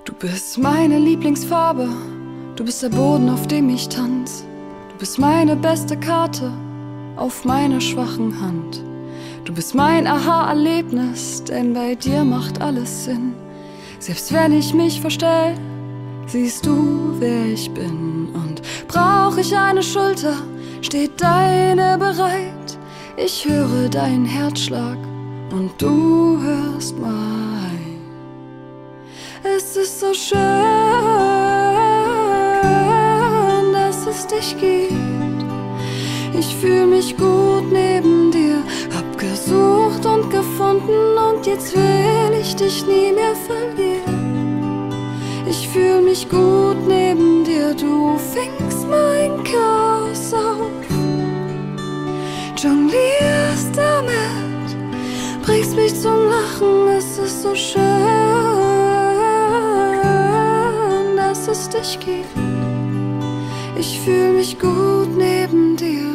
Du bist meine Lieblingsfarbe, du bist der Boden, auf dem ich tanz. Du bist meine beste Karte auf meiner schwachen Hand. Du bist mein Aha-Erlebnis, denn bei dir macht alles Sinn. Selbst wenn ich mich verstell, siehst du, wer ich bin. Und brauch ich eine Schulter, steht deine bereit. Ich höre deinen Herzschlag und du hörst mein. Es ist so schön, dass es dich gibt. Ich fühl mich gut neben dir, hab gesucht und gefunden und jetzt will ich dich nie mehr verlieren. Ich fühl mich gut neben dir, du fängst mein Chaos auf. Jonglierst damit, bringst mich zum Lachen, es ist so schön, dass es dich gibt. Ich fühl mich gut neben dir.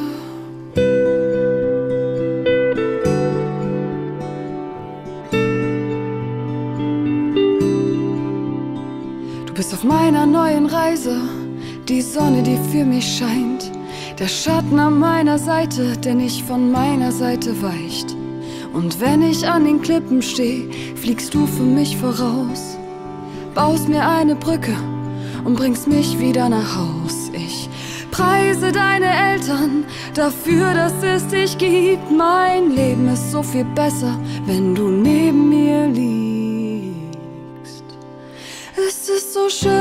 Du bist auf meiner neuen Reise, die Sonne, die für mich scheint. Der Schatten an meiner Seite, der nicht von meiner Seite weicht. Und wenn ich an den Klippen steh, fliegst du für mich voraus. Baust mir eine Brücke und bringst mich wieder nach Haus. Ich preise deine Eltern dafür, dass es dich gibt. Mein Leben ist so viel besser, wenn du neben mir liegst. Es ist so schön,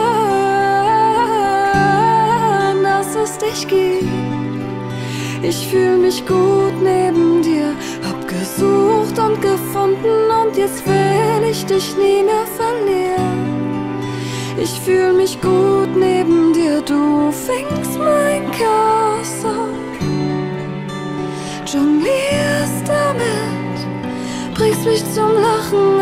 dass es dich gibt. Ich fühl mich gut neben dir, hab gesucht und gefunden und jetzt will ich dich nie mehr verlieren. Ich fühl mich gut neben dir, du fängst mein Chaos auf. Jonglierst damit, bringst mich zum Lachen,